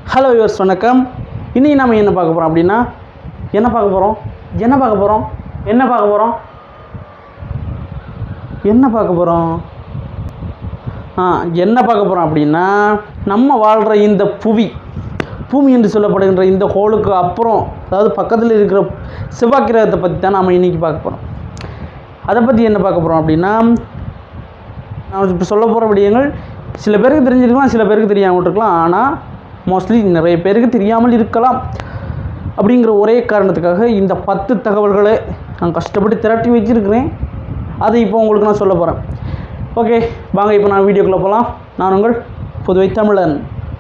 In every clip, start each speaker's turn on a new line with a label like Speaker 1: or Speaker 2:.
Speaker 1: Hello yours வணக்கம். இன்றைக்கி நம்ம என்ன பார்க்க போகிறோம் அப்படின்னா என்ன பார்க்க போகிறோம் அப்படின்னா நம்ம வாழ்கிற இந்த பூமி என்று சொல்லப்படுகின்ற இந்த ஹோலுக்கு அப்புறம், அதாவது பக்கத்தில் இருக்கிற செவ்வாய் கிரகத்தை பற்றி தான் நாம் இன்றைக்கி பார்க்க போகிறோம். அதை பற்றி என்ன பார்க்க போகிறோம் அப்படின்னா, நான் இப்போ சொல்ல போகிற விடயங்கள் சில பேருக்கு தெரிஞ்சிருக்கலாம், சில பேருக்கு தெரியாமல் இருக்கலாம். ஆனால் மோஸ்ட்லி நிறைய பேருக்கு தெரியாமல் இருக்கலாம். அப்படிங்கிற ஒரே காரணத்துக்காக இந்த 10 தகவல்களை நான் கஷ்டப்பட்டு திரட்டி வச்சுருக்கிறேன். அதை இப்போ உங்களுக்கு நான் சொல்ல போகிறேன். ஓகே, வாங்க இப்போ நான் வீடியோக்குள்ளே போகலாம். நான் உங்கள் புதுவை தமிழன்.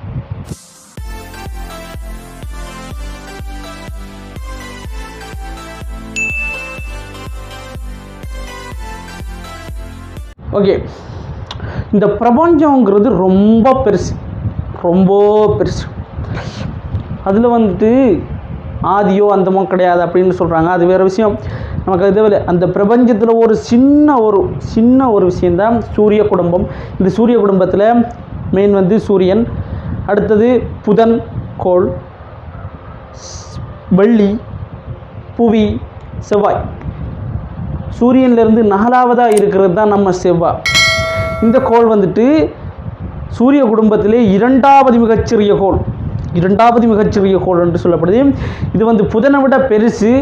Speaker 1: ஓகே, இந்த பிரபஞ்சங்கிறது ரொம்ப பெருசு. அதில் ஆதியோ அந்தமோ கிடையாது அப்படின்னு சொல்கிறாங்க. அது வேறு விஷயம், நமக்கு அது அந்த பிரபஞ்சத்தில் ஒரு சின்ன ஒரு விஷயந்தான் சூரிய குடும்பம். இந்த சூரிய குடும்பத்தில் மெயின் சூரியன், அடுத்தது புதன் கோள், வெள்ளி, புவி, செவ்வாய். சூரியன்லேருந்து 4வதாக இருக்கிறது தான் நம்ம செவ்வாய். இந்த கோள் சூரிய குடும்பத்திலே இரண்டாவது மிகச்சிறிய கோள் என்று சொல்லப்படுது. இது புதனை விட பெருசு.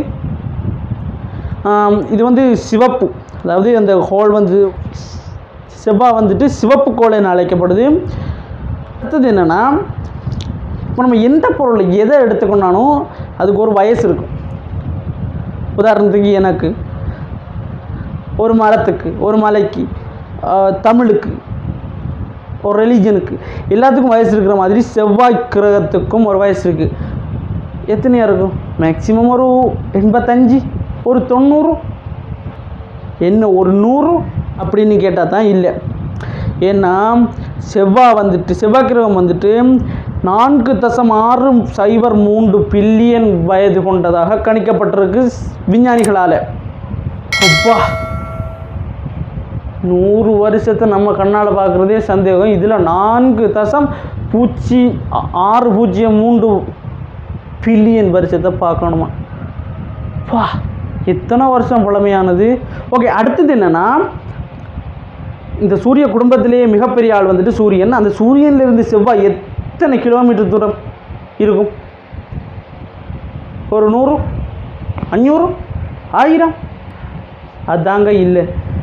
Speaker 1: இது சிவப்பு, அதாவது அந்த கோள் செவ்வாய் சிவப்பு கோள் என அழைக்கப்படுது. அடுத்தது என்னென்னா, இப்போ நம்ம எந்த பொருளை எதை எடுத்துக்கொண்டாலும் அதுக்கு ஒரு வயசு இருக்கும். உதாரணத்துக்கு எனக்கு, ஒரு மரத்துக்கு, ஒரு மலைக்கு, தமிழுக்கு, ஒரு ரிலீஜனுக்கு, எல்லாத்துக்கும் வயசு இருக்கிற மாதிரி செவ்வாய் கிரகத்துக்கும் ஒரு வயசு இருக்குது. எத்தனையா இருக்கும்? மேக்சிமம் ஒரு 85, ஒரு 90, என்ன ஒரு 100 அப்படின்னு கேட்டால் தான் இல்லை. ஏன்னா செவ்வாய் கிரகம் 4.603 பில்லியன் வயது கொண்டதாக கணிக்கப்பட்டிருக்கு விஞ்ஞானிகளால். அப்பா, 100 வருஷத்தை நம்ம கண்ணால் பார்க்குறதே சந்தேகம். இதில் 4.603 பில்லியன் வருஷத்தை பார்க்கணுமா? பா, எத்தனை வருஷம் பழமையானது. ஓகே, அடுத்தது என்னென்னா, இந்த சூரிய குடும்பத்திலேயே மிகப்பெரிய ஆள் சூரியன். அந்த சூரியனிலிருந்து செவ்வாய் எத்தனை கிலோமீட்டர் தூரம் இருக்கும்? ஒரு 100, 500, 1000? அதாங்க இல்லை,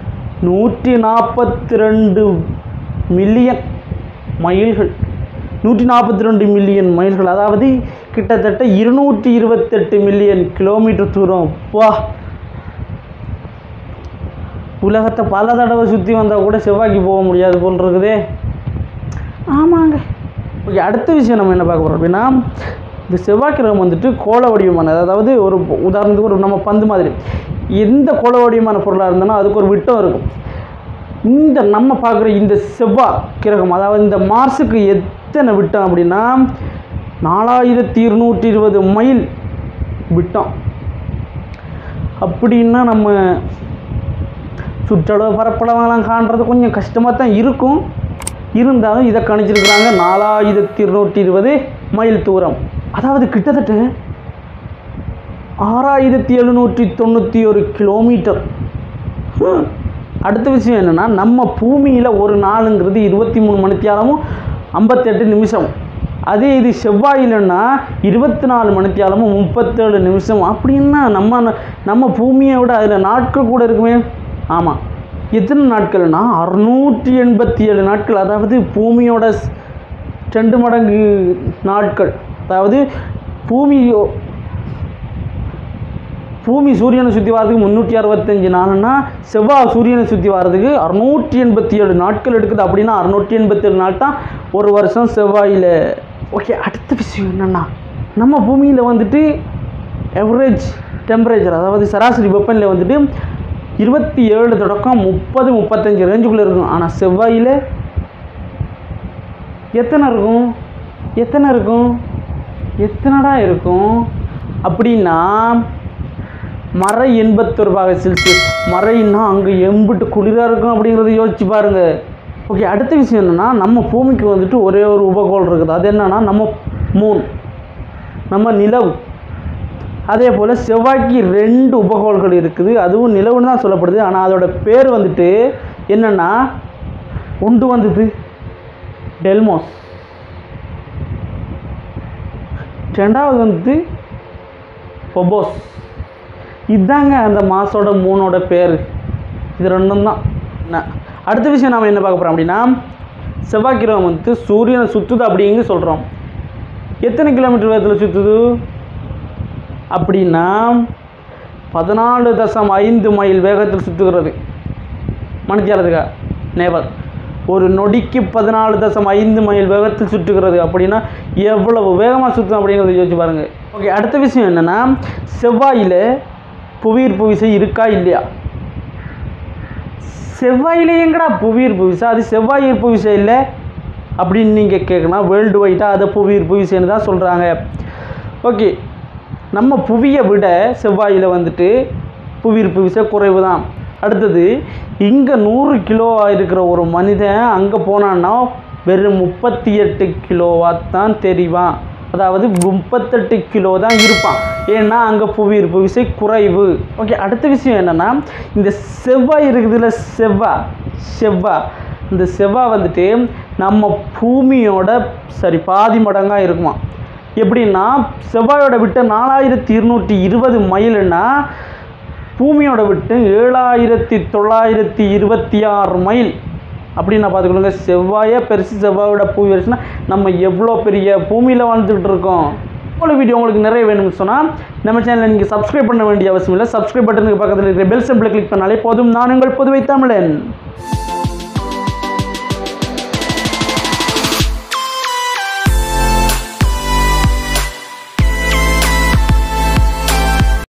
Speaker 1: 142 மில்லியன் மைல்கள். 142 மில்லியன் மைல்கள், அதாவது கிட்டத்தட்ட 228 மில்லியன் கிலோமீட்டர் தூரம். வா, உலகத்தை பல தடவை சுற்றி வந்தால் கூட செவ்வாய்க்கு போக முடியாது போல் இருக்குதே. ஆமாங்க. ஓகே, அடுத்த விஷயம் நம்ம என்ன பார்க்க போகிறோம் அப்படின்னா, இந்த செவ்வாய் கிரகம் கோள வடிவமானது. அதாவது ஒரு உதாரணத்துக்கு நம்ம பந்து மாதிரி எந்த கோள வடிவமான பொருளாக இருந்தோன்னா அதுக்கு ஒரு விட்டம் இருக்கும். இந்த நம்ம பார்க்குற இந்த செவ்வாய் கிரகம், அதாவது இந்த மார்ஸுக்கு எத்தனை விட்டம் அப்படின்னா 4220 மைல் விட்டம். அப்படின்னா நம்ம சுற்றளவு பரப்பளவெல்லாம் காண்றது கொஞ்சம் கஷ்டமாக தான் இருக்கும். இருந்தாலும் இதை கணிச்சிருக்கிறாங்க 4220 மைல் தூரம். அதாவது கிட்டத்தட்ட 6791 கிலோமீட்டர். அடுத்த விஷயம் என்னென்னா, நம்ம பூமியில் ஒரு நாளுங்கிறது 23 மணித்தியாலமும் 58 நிமிஷம். அதே இது செவ்வாயில்னா 24 மணித்தியாலமும் 37 நிமிஷம். அப்படின்னா நம்ம பூமியை விட அதில் நாட்கள் கூட இருக்குமே. ஆமாம், எத்தனை நாட்கள்னா 687 நாட்கள். அதாவது பூமியோட 2 மடங்கு நாட்கள். அதாவது பூமி சூரியனை சுற்றி வரதுக்கு 365 நாள்னா செவ்வாய் சூரியனை சுற்றி வரதுக்கு 687 நாட்கள் எடுக்குது. அப்படின்னா 687 நாள் தான் ஒரு வருஷம் செவ்வாயில். ஓகே, அடுத்த விஷயம் என்னென்னா, நம்ம பூமியில் எவரேஜ் டெம்பரேச்சர், அதாவது சராசரி வெப்பநிலை 27 தொடக்கம் 30-35 ரேஞ்சுக்குள்ளே இருக்கும். ஆனால் செவ்வாயில் எத்தனைடா இருக்கும் அப்படின்னா -81°C. மறைன்னா அங்கே எம்பிட்டு குளிராக இருக்கும் அப்படிங்கிறத யோசிச்சு பாருங்கள். ஓகே, அடுத்த விஷயம் என்னென்னா, நம்ம பூமிக்கு ஒரே ஒரு உபகோள் இருக்குது. அது என்னென்னா, நம்ம மூன், நம்ம நிலவு. அதே போல் செவ்வாய்க்கு 2 உபகோள்கள் இருக்குது, அதுவும் நிலவுன்னு தான் சொல்லப்படுது. ஆனால் அதோட பேர் வந்துட்டு என்னென்னா, ஒன்று வந்தது டெல்மோஸ், ரெண்டாவது வந்து பொபோஸ். இதுதாங்க அந்த மாசோட மூனோட பேர். இது ரெண்டும் தான். அடுத்த விஷயம் நாம் என்ன பார்க்க போகிறோம் அப்படின்னா, செவ்வாய் கிரகம் வந்து சூரியனை சுற்றுது அப்படிங்க சொல்கிறோம். எத்தனை கிலோமீட்டர் வேகத்தில் சுற்றுது அப்படின்னா 14.5 மைல் வேகத்தில் சுற்றுகிறது. மணித்தியாலத்துக்கா நேவர் ஒரு நொடிக்கு 14.5 மைல் வேகத்தில் சுற்றுகிறது. அப்படின்னா எவ்வளவு வேகமாக சுற்றும் அப்படிங்கிறத யோசிச்சு பாருங்கள். ஓகே, அடுத்த விஷயம் என்னென்னா, செவ்வாயில் புவியீர்ப்பு விசை இருக்கா இல்லையா? செவ்வாயில் எங்கடா புவியீர்ப்பு விசை? அது செவ்வாய் ஈர்ப்பு விசை இல்லை அப்படின்னு நீங்கள் கேட்கணும். வேர்ல்டு வைட்டாக அதை புவியீர்ப்பு விசைன்னு தான் சொல்கிறாங்க. ஓகே, நம்ம புவியை விட செவ்வாயில் வந்துட்டு புவியீர்ப்பு விசை குறைவு தான். அடுத்தது, இங்கே 100 கிலோ இருக்கிற ஒரு மனிதன் அங்கே போனான்னா வெறும் 38 கிலோவாட் தான் தெரிவான். அதாவது 38 கிலோ தான் இருப்பான். ஏன்னா அங்கே புவியீர்ப்பு விசை குறைவு. ஓகே, அடுத்த விஷயம் என்னென்னா, இந்த செவ்வாய் இருக்குதுல்ல, செவ்வாய் இந்த செவ்வாய் வந்துட்டு நம்ம பூமியோட பாதி மடங்காக இருக்குமா. எப்படின்னா, செவ்வாயோட விட்டு 4220 மைலுன்னா பூமியோட விட்டு 7926 மைல் அப்படின்னு பார்த்துக்கணுங்க. செவ்வாயே பெருசு, செவ்வாயோட பூமி பெருசுன்னா நம்ம எவ்வளோ பெரிய பூமியில் வாழ்ந்துக்கிட்டு இருக்கோம். இவ்வளோ வீடியோ உங்களுக்கு நிறைய வேணும்னு சொன்னால் நம்ம சேனலை நீங்கள் சப்ஸ்கிரைப் பண்ண வேண்டிய அவசியம் இல்லை. சப்ஸ்கிரைப் பட்டனுக்கு பக்கத்தில் இருக்கிற பெல் சிம்பிளை கிளிக் பண்ணாலே போதும். நான் உங்கள் புதுவை தமிழன்.